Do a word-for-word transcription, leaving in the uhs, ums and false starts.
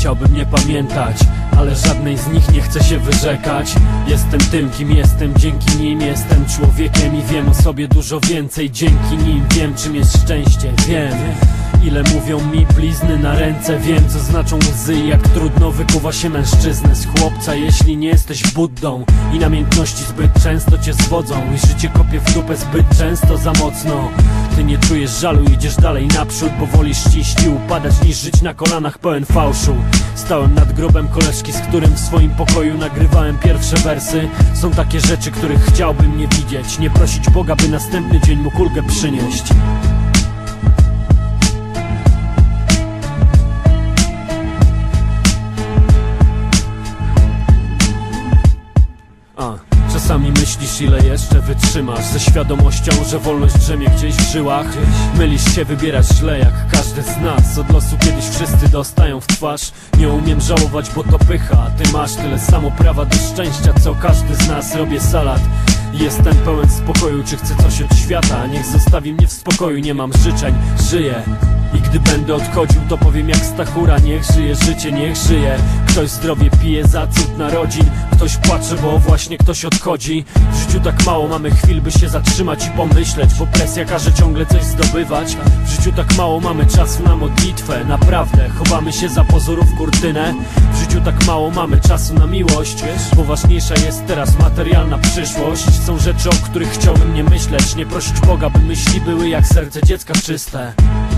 chciałbym nie pamiętać, ale żadnej z nich nie chcę się wyrzekać. Jestem tym, kim jestem, dzięki nim jestem człowiekiem i wiem o sobie dużo więcej. Dzięki nim wiem, czym jest szczęście, wiem ile mówią mi blizny na ręce. Wiem, co znaczą łzy i jak trudno wykuwa się mężczyznę z chłopca. Jeśli nie jesteś Buddą i namiętności zbyt często cię zwodzą i życie kopie w dupę zbyt często za mocno, ty nie czujesz żalu i idziesz dalej naprzód, bo wolisz ciść i upadać niż żyć na kolanach pełen fałszu. Stałem nad grobem koleżki, z którym w swoim pokoju nagrywałem pierwsze wersy. Są takie rzeczy, których chciałbym nie widzieć, nie prosić Boga, by następny dzień mógł ulgę przynieść. Czasami myślisz, ile jeszcze wytrzymasz, ze świadomością, że wolność drzemie gdzieś w żyłach. Mylisz się, wybierasz źle jak każdy z nas. Od losu kiedyś wszyscy dostają w twarz. Nie umiem żałować, bo to pycha, a ty masz tyle samo prawa do szczęścia, co każdy z nas. Robię salad, jestem pełen spokoju. Czy chcę coś od świata? Niech zostawi mnie w spokoju, nie mam życzeń, żyję. I gdy będę odchodził, to powiem jak Stachura: niech żyje życie, niech żyje. Ktoś zdrowie pije za cud narodzin, ktoś płacze, bo właśnie ktoś odchodzi. W życiu tak mało mamy chwil, by się zatrzymać i pomyśleć, bo presja każe ciągle coś zdobywać. W życiu tak mało mamy czasu na modlitwę, naprawdę chowamy się za pozorów kurtynę. W życiu tak mało mamy czasu na miłość, bo ważniejsza jest teraz materialna przyszłość. Są rzeczy, o których chciałbym nie myśleć, nie prosić Boga, by myśli były jak serce dziecka czyste.